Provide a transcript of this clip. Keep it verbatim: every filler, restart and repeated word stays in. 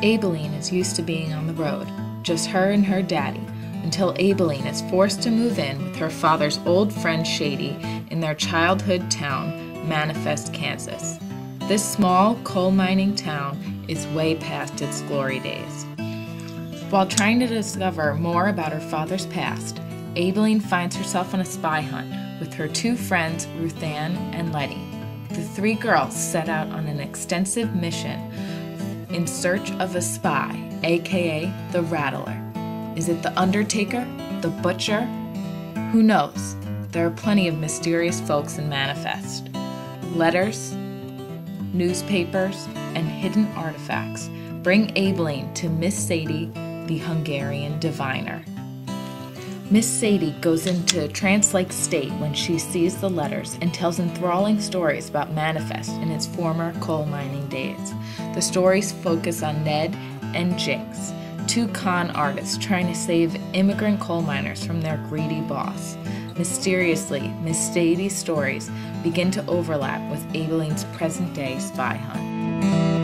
Aibileen is used to being on the road, just her and her daddy, until Aibileen is forced to move in with her father's old friend Shady in their childhood town, Manifest, Kansas. This small coal mining town is way past its glory days. While trying to discover more about her father's past, Aibileen finds herself on a spy hunt with her two friends, Ruthann and Letty. The three girls set out on an extensive mission in search of a spy, aka the Rattler. Is it the Undertaker? The Butcher? Who knows? There are plenty of mysterious folks in Manifest. Letters, newspapers, and hidden artifacts bring Aibileen to Miss Sadie, the Hungarian diviner. Miss Sadie goes into a trance-like state when she sees the letters and tells enthralling stories about Manifest in its former coal mining days. The stories focus on Ned and Jinx, two con artists trying to save immigrant coal miners from their greedy boss. Mysteriously, Miss Sadie's stories begin to overlap with Aibileen's present-day spy hunt.